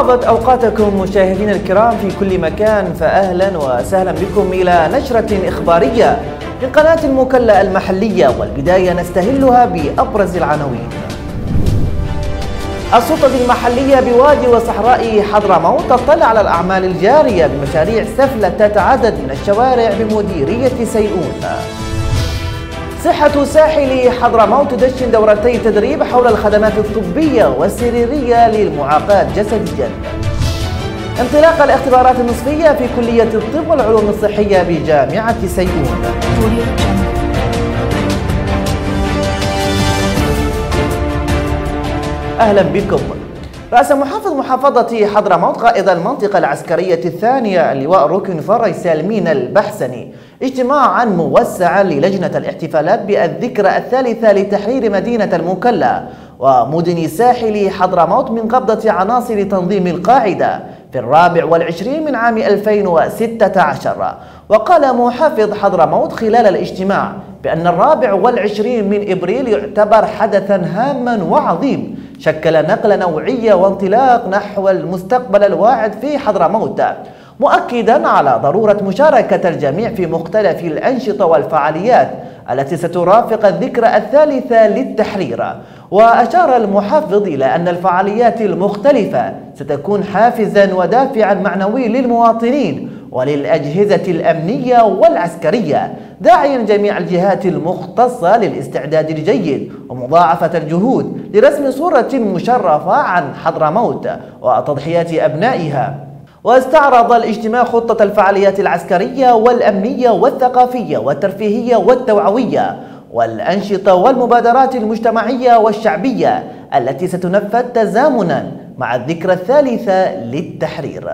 طابت أوقاتكم مشاهدينا الكرام في كل مكان، فأهلا وسهلا بكم إلى نشرة إخبارية من قناة المكلا المحلية، والبداية نستهلها بأبرز العناوين. السلطة المحلية بوادي وصحراء حضرموت تطلع على الأعمال الجارية بمشاريع سفلتة عدد من الشوارع بمديرية سيئون. صحة ساحل حضرموت تدشن دورتي تدريب حول الخدمات الطبية والسريرية للمعاقات جسديا. انطلاق الاختبارات النصفية في كلية الطب والعلوم الصحية بجامعة سيئون. أهلا بكم. رأس محافظ محافظة حضرموت قائد المنطقة العسكرية الثانية اللواء ركن فري سالمين البحسني اجتماعا موسعا للجنة الاحتفالات بالذكرى الثالثة لتحرير مدينة المكلا ومدن ساحل حضرموت من قبضة عناصر تنظيم القاعدة في 24 من عام 2016. وقال محافظ حضرموت خلال الاجتماع بأن 24 من إبريل يعتبر حدثا هاما وعظيم شكل نقلة نوعية وانطلاق نحو المستقبل الواعد في حضرموت، مؤكدا على ضرورة مشاركة الجميع في مختلف الأنشطة والفعاليات التي سترافق الذكرى الثالثة للتحرير. وأشار المحافظ إلى أن الفعاليات المختلفة ستكون حافزا ودافعا معنوي للمواطنين وللأجهزة الأمنية والعسكرية، داعيا جميع الجهات المختصة للاستعداد الجيد ومضاعفة الجهود لرسم صورة مشرفة عن حضرموت وتضحيات أبنائها. واستعرض الاجتماع خطة الفعاليات العسكرية والأمنية والثقافية والترفيهية والتوعوية والأنشطة والمبادرات المجتمعية والشعبية التي ستنفذ تزامنا مع الذكرى الثالثة للتحرير.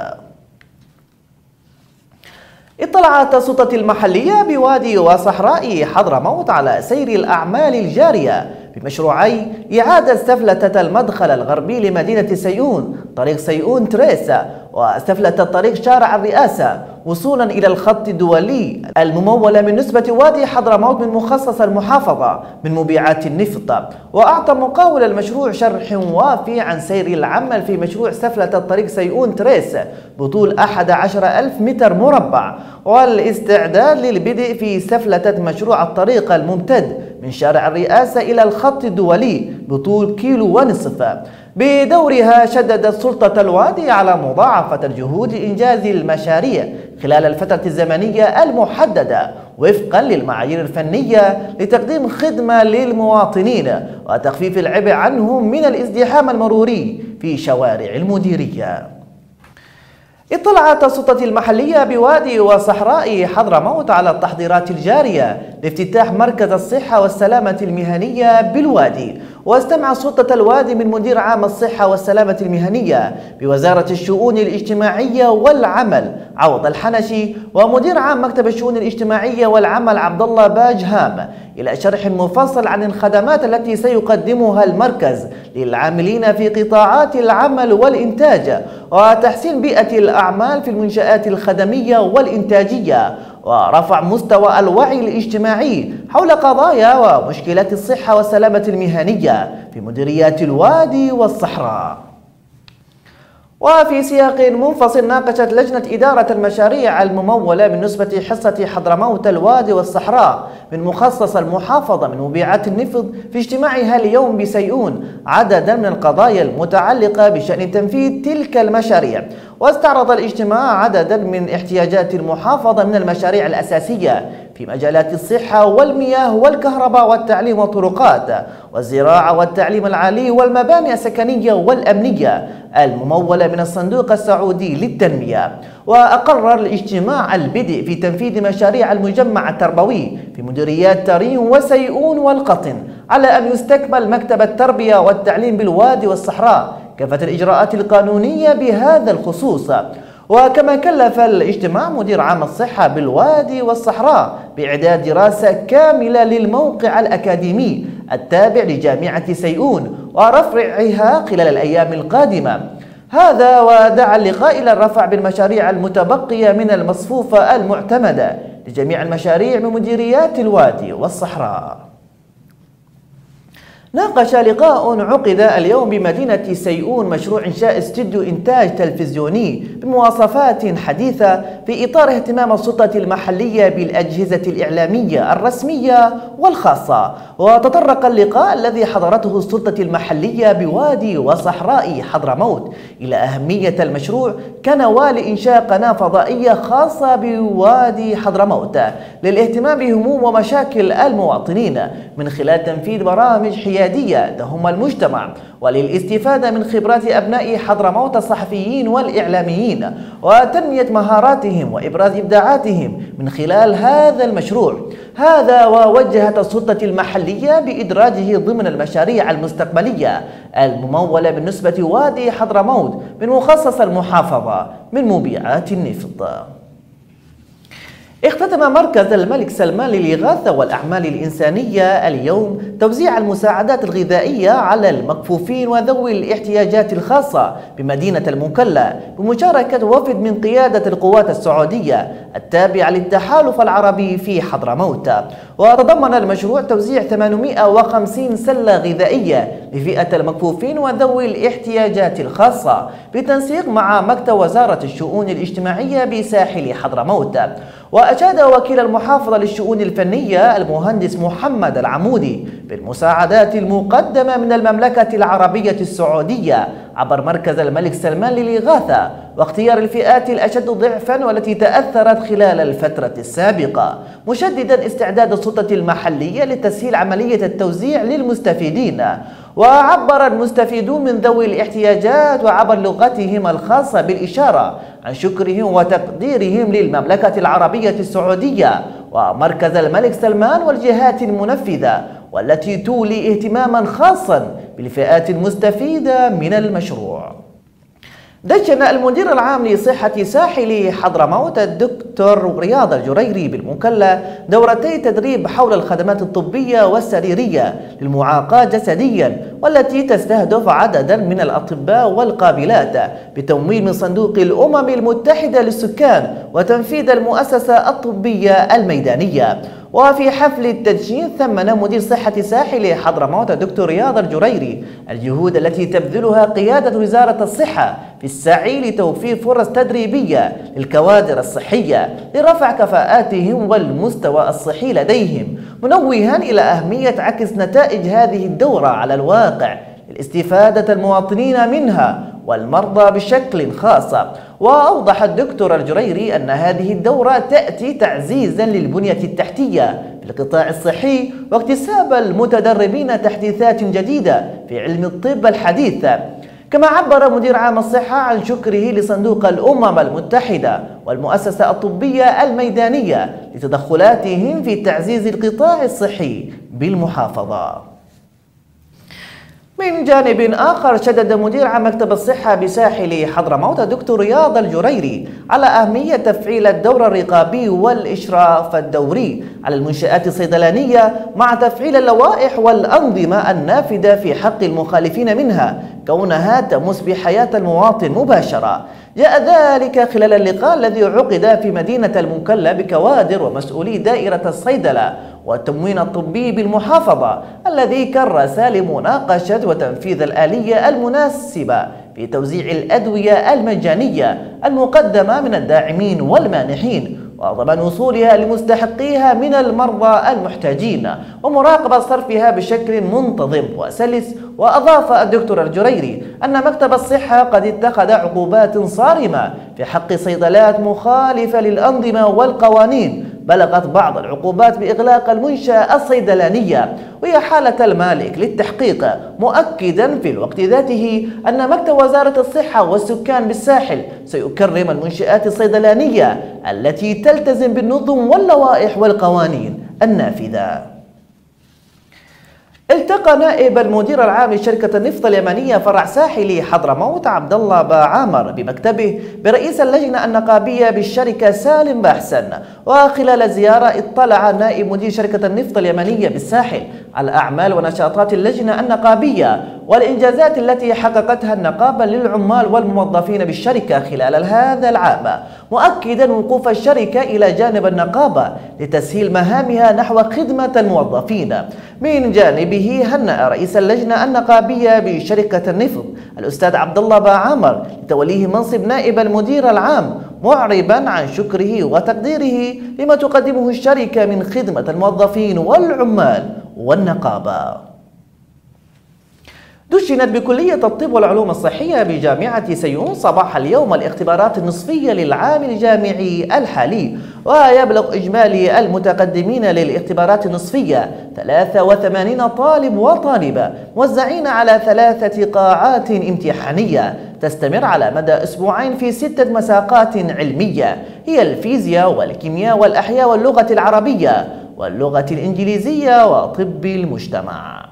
اطلعت السلطة المحلية بوادي وصحراء حضرموت على سير الأعمال الجارية بمشروعي إعادة سفلتة المدخل الغربي لمدينة سيئون طريق سيئون تريسا وسفلتة طريق شارع الرئاسة وصولا إلى الخط الدولي الممولة من نسبة وادي حضرموت من مخصص المحافظة من مبيعات النفط. وأعطى مقاول المشروع شرح وافي عن سير العمل في مشروع سفلتة طريق سيئون تريس بطول 11,000 متر مربع، والاستعداد للبدء في سفلتة مشروع الطريق الممتد من شارع الرئاسة إلى الخط الدولي بطول 1.5 كيلو. بدورها شددت سلطة الوادي على مضاعفة الجهود لإنجاز المشاريع خلال الفترة الزمنية المحددة وفقا للمعايير الفنية لتقديم خدمة للمواطنين وتخفيف العبء عنهم من الازدحام المروري في شوارع المديرية. اطلعت السلطة المحلية بوادي وصحراء حضرموت على التحضيرات الجارية لافتتاح مركز الصحة والسلامة المهنية بالوادي. واستمع سلطة الوادي من مدير عام الصحة والسلامة المهنية بوزارة الشؤون الاجتماعية والعمل عوض الحنشي ومدير عام مكتب الشؤون الاجتماعية والعمل عبد الله باج هام إلى شرح مفصل عن الخدمات التي سيقدمها المركز للعاملين في قطاعات العمل والإنتاج وتحسين بيئة الأعمال في المنشآت الخدمية والإنتاجية ورفع مستوى الوعي الاجتماعي حول قضايا ومشكلات الصحة والسلامة المهنية في مديريات الوادي والصحراء. وفي سياق منفصل ناقشت لجنة إدارة المشاريع الممولة من نسبة حصة حضرموت الوادي والصحراء من مخصص المحافظة من مبيعات النفط في اجتماعها اليوم بسيئون عددا من القضايا المتعلقة بشأن تنفيذ تلك المشاريع. واستعرض الاجتماع عددا من احتياجات المحافظة من المشاريع الأساسية في مجالات الصحة والمياه والكهرباء والتعليم والطرقات والزراعة والتعليم العالي والمباني السكنية والأمنية الممولة من الصندوق السعودي للتنمية. وأقرر الاجتماع البدء في تنفيذ مشاريع المجمع التربوي في مديريات ترين وسيئون والقطن على أن يستكمل مكتب التربية والتعليم بالوادي والصحراء كافة الإجراءات القانونية بهذا الخصوص. وكما كلف الاجتماع مدير عام الصحة بالوادي والصحراء بإعداد دراسة كاملة للموقع الأكاديمي التابع لجامعة سيئون ورفعها خلال الأيام القادمة. هذا ودعا اللقاء إلى الرفع بالمشاريع المتبقية من المصفوفة المعتمدة لجميع المشاريع من مديريات الوادي والصحراء. ناقش لقاء عقد اليوم بمدينة سيئون مشروع إنشاء استوديو إنتاج تلفزيوني بمواصفات حديثة في إطار اهتمام السلطة المحلية بالأجهزة الإعلامية الرسمية والخاصة. وتطرق اللقاء الذي حضرته السلطة المحلية بوادي وصحراء حضرموت إلى أهمية المشروع كنواة لإنشاء قناة فضائية خاصة بوادي حضرموت للاهتمام بهموم ومشاكل المواطنين من خلال تنفيذ برامج حيادية تهم المجتمع، وللاستفادة من خبرات أبناء حضرموت الصحفيين والإعلاميين وتنمية مهاراتهم وإبراز إبداعاتهم من خلال هذا المشروع. هذا ووجهت السلطة المحلية بإدراجه ضمن المشاريع المستقبلية الممولة بالنسبة وادي حضرموت من مخصص المحافظة من مبيعات النفط. اختتم مركز الملك سلمان للإغاثة والأعمال الإنسانية اليوم توزيع المساعدات الغذائية على المكفوفين وذوي الاحتياجات الخاصة بمدينة المكلا بمشاركة وفد من قيادة القوات السعودية التابعة للتحالف العربي في حضرموت. وتضمن المشروع توزيع 850 سلة غذائية لفئة المكفوفين وذوي الاحتياجات الخاصة بالتنسيق مع مكتب وزارة الشؤون الاجتماعية بساحل حضرموت. وأشاد وكيل المحافظة للشؤون الفنية المهندس محمد العمودي بالمساعدات المقدمة من المملكة العربية السعودية عبر مركز الملك سلمان للإغاثة واختيار الفئات الأشد ضعفا والتي تأثرت خلال الفترة السابقة، مشددا استعداد السلطة المحلية لتسهيل عملية التوزيع للمستفيدين. وعبر المستفيدون من ذوي الاحتياجات وعبر لغتهم الخاصة بالإشارة عن شكرهم وتقديرهم للمملكة العربية السعودية ومركز الملك سلمان والجهات المنفذة والتي تولي اهتماما خاصا بالفئات المستفيدة من المشروع. دشن المدير العام لصحة ساحل حضرموت الدكتور رياض الجريري بالمكلا دورتي تدريب حول الخدمات الطبية والسريرية للمعاقاة جسديا والتي تستهدف عددا من الأطباء والقابلات بتمويل من صندوق الأمم المتحدة للسكان وتنفيذ المؤسسة الطبية الميدانية. وفي حفل التدشين ثمن مدير صحة ساحل حضرموت الدكتور رياض الجريري الجهود التي تبذلها قيادة وزارة الصحة في السعي لتوفير فرص تدريبية للكوادر الصحية لرفع كفاءاتهم والمستوى الصحي لديهم، منوها إلى أهمية عكس نتائج هذه الدورة على الواقع لاستفادة المواطنين منها والمرضى بشكل خاص. وأوضح الدكتور الجريري أن هذه الدورة تأتي تعزيزا للبنية التحتية في القطاع الصحي واكتساب المتدربين تحديثات جديدة في علم الطب الحديث. كما عبر مدير عام الصحة عن شكره لصندوق الأمم المتحدة والمؤسسة الطبية الميدانية لتدخلاتهم في تعزيز القطاع الصحي بالمحافظة. من جانب آخر شدد مدير عام مكتب الصحة بساحل حضرموت الدكتور رياض الجريري على أهمية تفعيل الدور الرقابي والإشراف الدوري على المنشآت الصيدلانية مع تفعيل اللوائح والأنظمة النافذة في حق المخالفين منها كونها تمس بحياة المواطن مباشرة. جاء ذلك خلال اللقاء الذي عقد في مدينة المكلا بكوادر ومسؤولي دائرة الصيدلة والتموين الطبي بالمحافظة الذي كرس لمناقشة وتنفيذ الآلية المناسبة في توزيع الأدوية المجانية المقدمة من الداعمين والمانحين وضمان وصولها لمستحقيها من المرضى المحتاجين ومراقبة صرفها بشكل منتظم وسلس. وأضاف الدكتور الجريري أن مكتب الصحة قد اتخذ عقوبات صارمة في حق صيدلات مخالفة للأنظمة والقوانين بلغت بعض العقوبات بإغلاق المنشأة الصيدلانية وهي حالة المالك للتحقيق، مؤكدا في الوقت ذاته أن مكتب وزارة الصحة والسكان بالساحل سيكرم المنشآت الصيدلانية التي تلتزم بالنظم واللوائح والقوانين النافذة. التقى نائب المدير العام لشركة النفط اليمنية فرع ساحلي حضرموت عبد الله باعامر بمكتبه برئيس اللجنة النقابية بالشركة سالم باحسن. وخلال الزيارة اطلع نائب مدير شركة النفط اليمنية بالساحل على أعمال ونشاطات اللجنة النقابية والإنجازات التي حققتها النقابة للعمال والموظفين بالشركة خلال هذا العام. مؤكدا وقوف الشركة إلى جانب النقابة لتسهيل مهامها نحو خدمة الموظفين. من جانبه هنأ رئيس اللجنة النقابية بشركة النفط الأستاذ عبد الله باعامر لتوليه منصب نائب المدير العام، معربا عن شكره وتقديره لما تقدمه الشركة من خدمة الموظفين والعمال والنقابة. دشنت بكلية الطب والعلوم الصحية بجامعة سيئون صباح اليوم الاختبارات النصفية للعام الجامعي الحالي، ويبلغ إجمالي المتقدمين للاختبارات النصفية 83 طالب وطالبة موزعين على 3 قاعات امتحانية تستمر على مدى أسبوعين في 6 مساقات علمية، هي الفيزياء والكيمياء والأحياء واللغة العربية واللغة الإنجليزية وطب المجتمع.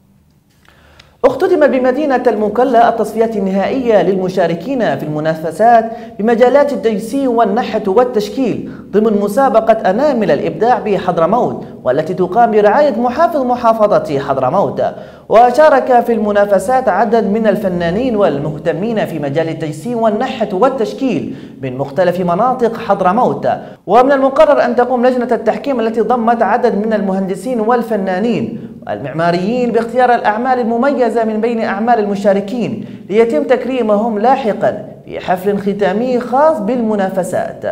اختتم بمدينة المكلا التصفيات النهائية للمشاركين في المنافسات بمجالات التجسيم والنحت والتشكيل ضمن مسابقة أنامل الإبداع بحضرموت، والتي تقام برعاية محافظ محافظة حضرموت. وشارك في المنافسات عدد من الفنانين والمهتمين في مجال التجسيم والنحت والتشكيل من مختلف مناطق حضرموت. ومن المقرر أن تقوم لجنة التحكيم التي ضمت عدد من المهندسين والفنانين والمعماريين باختيار الأعمال المميزة من بين أعمال المشاركين ليتم تكريمهم لاحقا في حفل ختامي خاص بالمنافسات.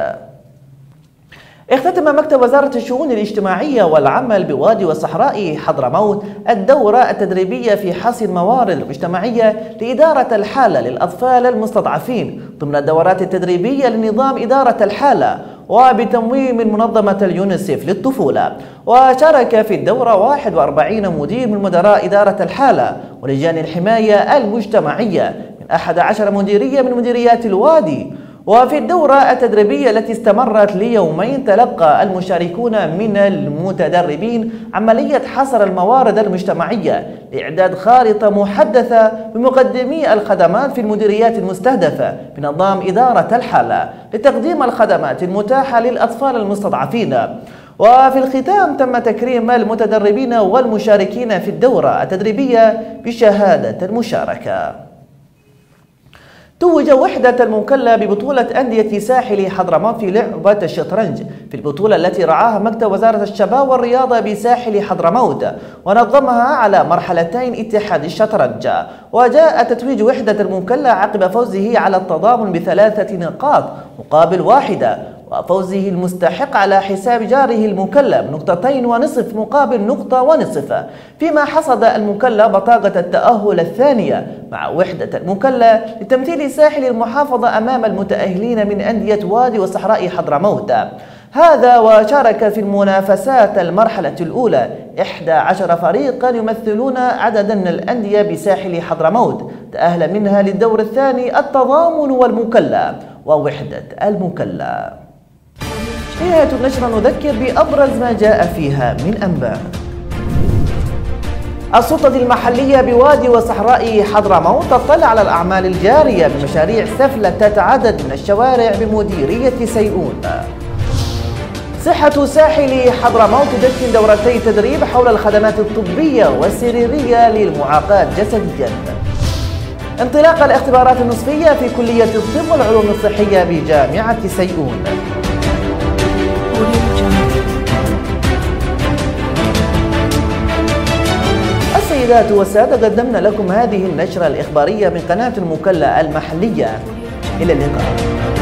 اختتم مكتب وزارة الشؤون الاجتماعية والعمل بوادي والصحراء حضرموت الدورة التدريبية في حصر الموارد المجتمعية لإدارة الحالة للأطفال المستضعفين ضمن الدورات التدريبية لنظام إدارة الحالة وبتمويل من منظمة اليونيسف للطفولة. وشارك في الدورة 41 مدير من مدراء إدارة الحالة ولجان الحماية المجتمعية من 11 مديرية من مديريات الوادي. وفي الدورة التدريبية التي استمرت ليومين تلقى المشاركون من المتدربين عملية حصر الموارد المجتمعية لإعداد خارطة محدثة بمقدمي الخدمات في المديريات المستهدفة بنظام إدارة الحالة لتقديم الخدمات المتاحة للأطفال المستضعفين. وفي الختام تم تكريم المتدربين والمشاركين في الدورة التدريبية بشهادة المشاركة. توج وحدة المكلا ببطولة أندية ساحل حضرموت في لعبة الشطرنج في البطولة التي رعاها مكتب وزارة الشباب والرياضة بساحل حضرموت، ونظمها على مرحلتين اتحاد الشطرنج. وجاء تتويج وحدة المكلا عقب فوزه على التضامن ب3 نقاط مقابل 1، وفوزه المستحق على حساب جاره المكلا ب2.5 مقابل 1.5، فيما حصد المكلا بطاقة التأهل الثانية مع وحدة المكلا لتمثيل ساحل المحافظة أمام المتأهلين من أندية وادي والصحراء حضرموت. هذا وشارك في المنافسات المرحلة الأولى 11 فريقا يمثلون عددا من الأندية بساحل حضرموت، تأهل منها للدور الثاني التضامن والمكلا ووحدة المكلا. نهاية النشرة نذكر بأبرز ما جاء فيها من أنباء. السلطة المحلية بوادي وصحراء حضرموت تطلع على الأعمال الجارية بمشاريع سفلتة عدد من الشوارع بمديرية سيئون. صحة ساحل حضرموت تدشن دورتي تدريب حول الخدمات الطبية والسريرية للمعاقات جسديا. انطلاق الاختبارات النصفية في كلية الطب والعلوم الصحية بجامعة سيئون. السيدات والسادة، قدمنا لكم هذه النشرة الإخبارية من قناة المكلا المحلية. إلى اللقاء.